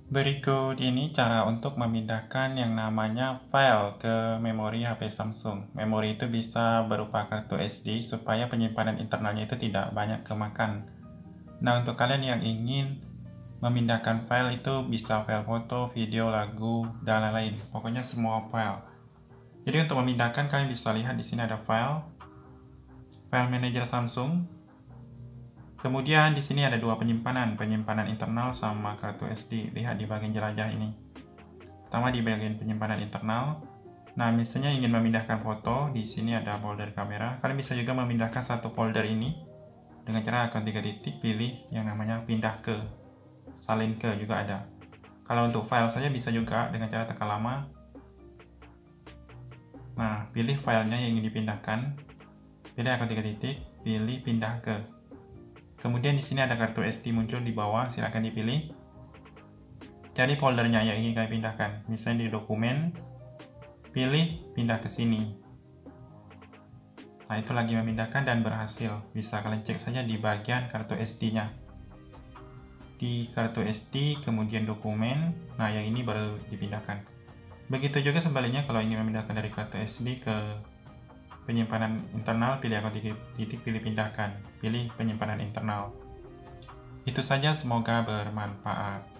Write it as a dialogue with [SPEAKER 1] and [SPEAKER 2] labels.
[SPEAKER 1] Berikut ini cara untuk memindahkan yang namanya file ke memori HP Samsung. Memori itu bisa berupa kartu SD supaya penyimpanan internalnya itu tidak banyak kemakan. Nah, untuk kalian yang ingin memindahkan file itu bisa file foto, video, lagu, dan lain-lain. Pokoknya semua file. Jadi untuk memindahkan kalian bisa lihat di sini ada file manager Samsung. Kemudian di sini ada dua penyimpanan internal sama kartu SD. Lihat di bagian jelajah ini. Pertama di bagian penyimpanan internal. Nah, misalnya ingin memindahkan foto, di sini ada folder kamera. Kalian bisa juga memindahkan satu folder ini dengan cara tekan 3 titik, pilih yang namanya pindah ke, salin ke juga ada. Kalau untuk file saja bisa juga dengan cara tekan lama. Nah, pilih filenya yang ingin dipindahkan, pilih icon 3 titik, pilih pindah ke. Kemudian di sini ada kartu SD muncul di bawah, silakan dipilih. Cari foldernya yang ingin kalian pindahkan. Misalnya di dokumen, pilih pindah ke sini. Nah, itu lagi memindahkan dan berhasil. Bisa kalian cek saja di bagian kartu SD-nya. Di kartu SD, kemudian dokumen, nah yang ini baru dipindahkan. Begitu juga sebaliknya kalau ingin memindahkan dari kartu SD ke penyimpanan internal, pilih icon titik, pilih pindahkan, pilih penyimpanan internal. Itu saja, semoga bermanfaat.